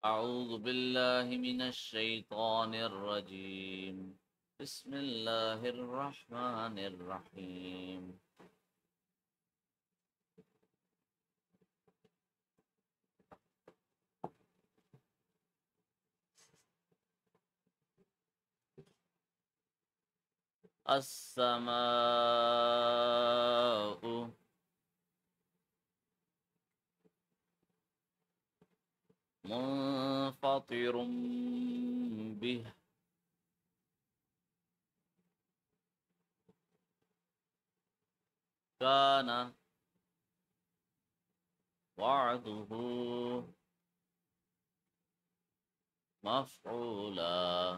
أعوذ بالله من الشيطان الرجيم بسم الله الرحمن الرحيم السماء منفطر به كان وعده مفعولا.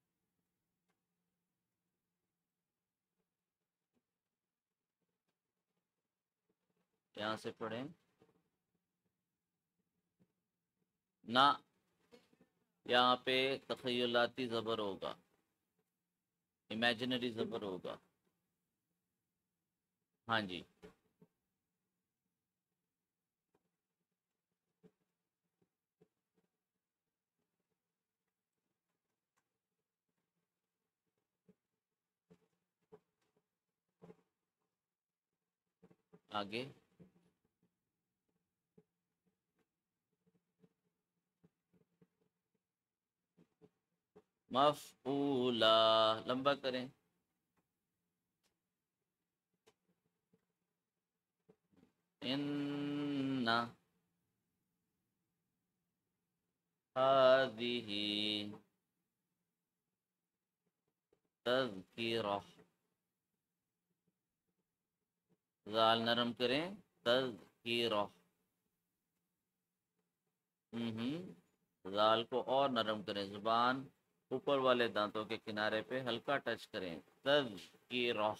यहाँ से पढ़ें ना, यहाँ पे तख़य्युलाती ज़बर होगा, इमेजिनरी ज़बर होगा। हाँ जी, आगे मफ़ऊला लंबा करें। इन्ना हादिही तज़किरा, ज़ाल नरम करें, तज़किरा। ज़ाल को और नरम करें, ज़ुबान ऊपर वाले दांतों के किनारे पे हल्का टच करें। तज़किरा,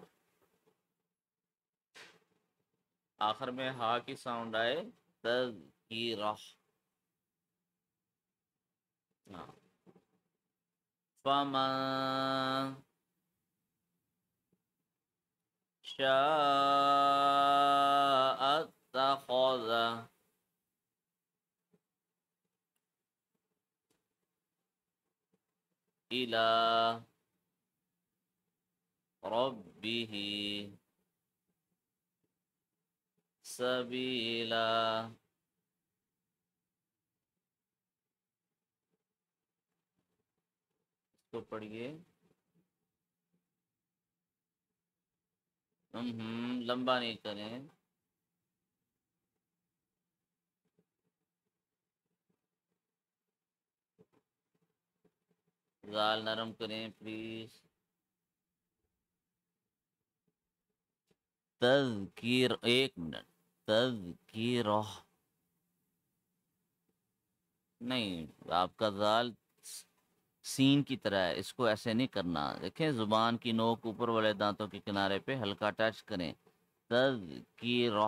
आखिर में हा की साउंड आए। तज़किरा। हाँ। फमन शाअ अत्तख़ज़ इला रब्बिही सबीला। इसको पढ़िए। लंबा नहीं करें। ज़ाल नरम करें प्लीज़। तज़कीर, एक मिनट। तज़कीरा नहीं, आपका ज़ाल सीन की तरह है, इसको ऐसे नहीं करना। देखें, ज़ुबान की नोक ऊपर वाले दांतों के किनारे पे हल्का टच करें। तज़कीरा।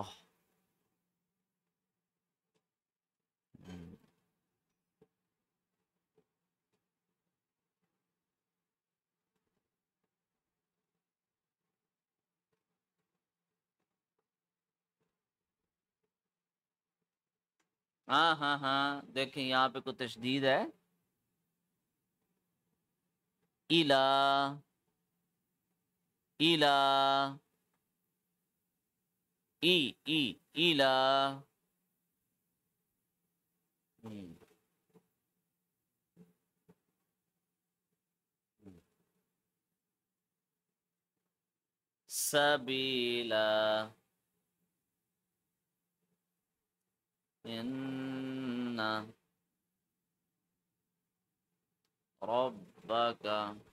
हाँ हाँ हाँ, देखें यहाँ पे कोई तशदीद है। इला, इला, ई, ई, इला। हम्म, सबीला। इन्ना रब्बका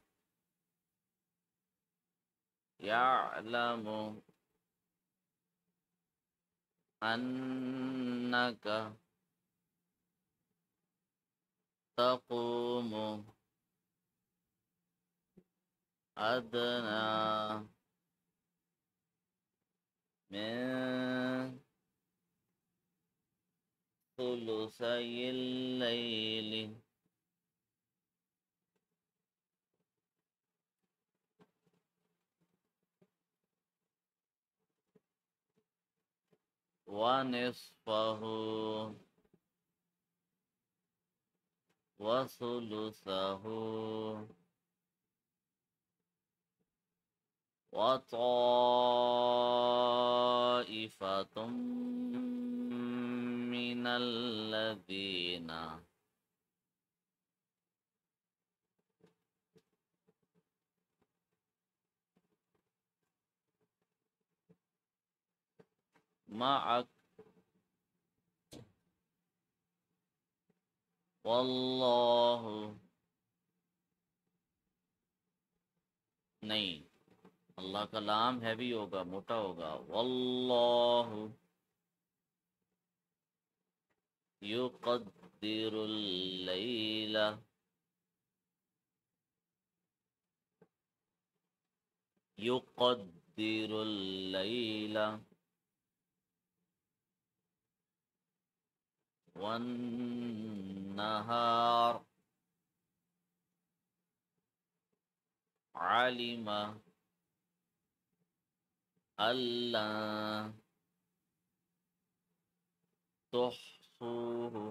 यअलमु अन्नका तक़ूमु अदना मिन सुलुसैल लैली व निस्फहु वसुलुसहु वत्वाइफतुम मिनल्लज़ीना मअक वल्लाहु नहीं, अल्लाह का लाम हैवी होगा, मोटा होगा। वल्लाहु युक़द्दिरुल लैला युक़द्दिरुल लैला वन्नहार आलिमा अल्ला तुहसूहु,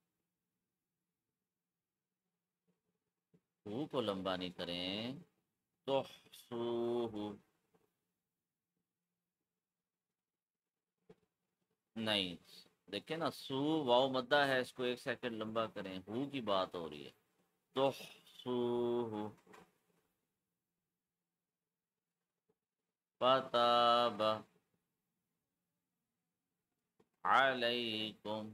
हू को लंबा नहीं करें, तुहसूहु नहीं। देखिए ना, सू वाव मद्दा है, इसको एक सेकंड लंबा करें, हु की बात हो रही है। तुहसूहु फताबा अलैकुम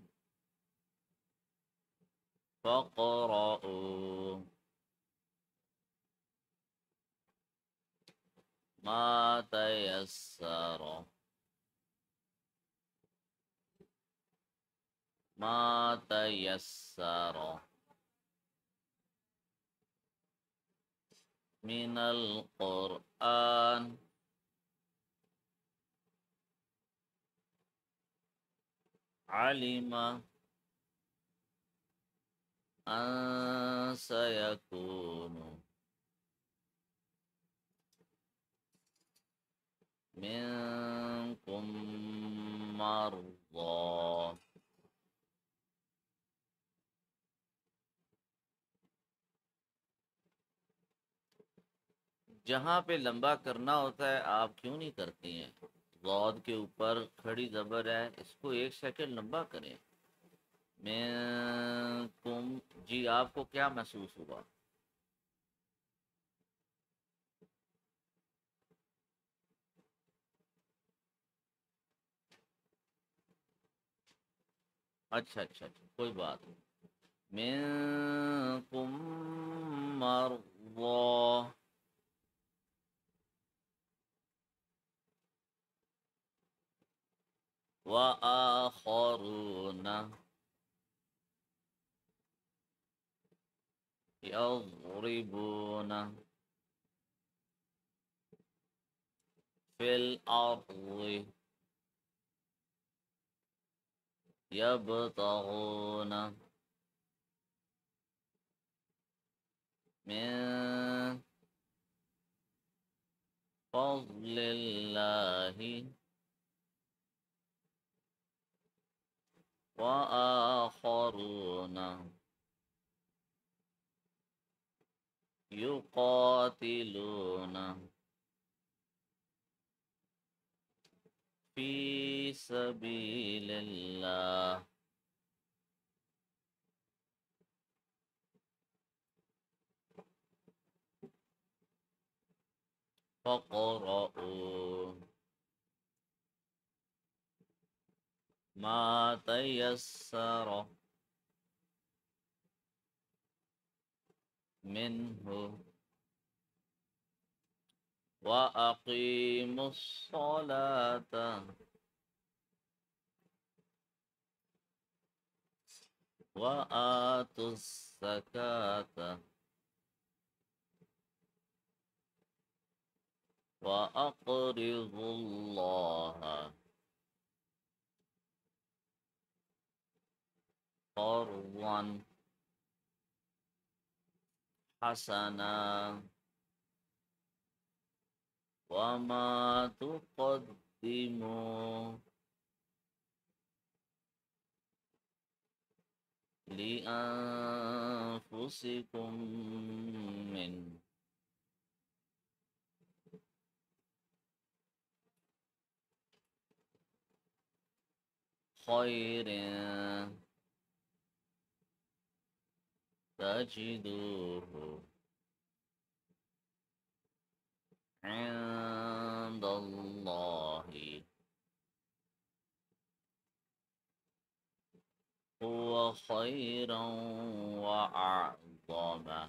फक़रऊ मा तयस्सर मा तयस्सर मिनल क़ुरआन अलिमा अन सयकूनु मिनकुम मर्ज़ा। जहाँ पे लंबा करना होता है आप क्यों नहीं करती हैं? ज़ाद के ऊपर खड़ी ज़बर है, इसको एक सेकंड लंबा करें। मिनकुम, जी आपको क्या महसूस हुआ? अच्छा अच्छा अच्छा, कोई बात नहीं। मिनकुम मर्ज़ा व आखरून यज़रिबून फिल अर्ज़ि यब्तगून मिन फ़ज़लिल्लाहि व आखरून युक़ातिलून फ़ी सबीलिल्लाह फ़क़रऊ मा तयस्सर मिन्हु व अक़ीमुस्सलात व आतुस्ज़कात व अक़रिज़ुल्लाह क़र्ज़न हसना वमा तुक़द्दिमू लिअन्फुसिकुम أنفسكم من خير تجدوه عند الله هو خيرا وأعظم.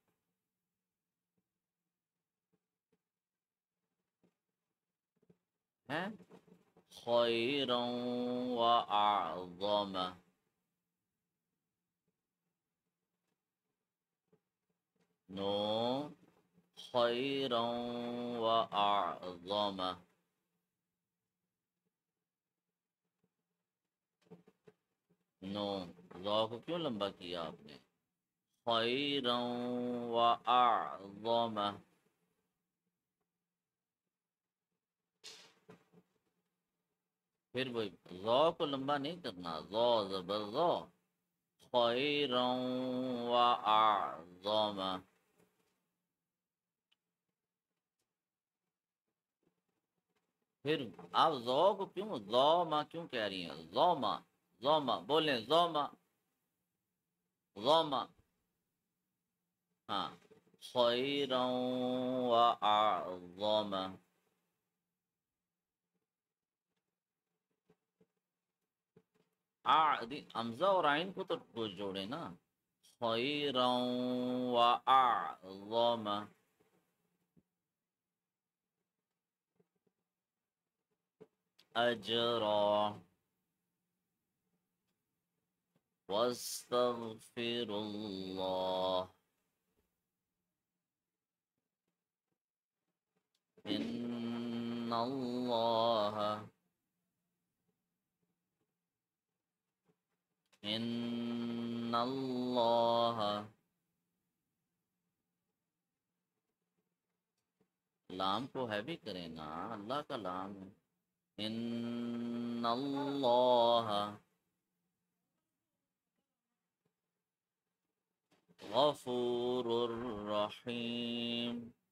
ها؟ خيرا وأعظم. نو خيرا وأعظم. नो ज़ा को क्यों लंबा किया आपने? खैरा व अअज़म। फिर वही ज़ा को लंबा नहीं करना, ज़ा ज़बर ज़ा। खैरा व अअज़म। फिर आप ज़ा को क्यों ज़ा मा क्यों कह रही हैं? ज़ा मा बोलें, ज़ा मा। हाँ, खैरा व अअज़म। हमजा और आइन को तो जोड़े ना। खैरा व अअज़म। अजरा। वस्तगफिरुल्लाह इन्नल्लाह इन्नल्लाह। लाम को हैवी करें ना, अल्लाह का लाम है। इन्नल्लाह गफूरुर रहीम।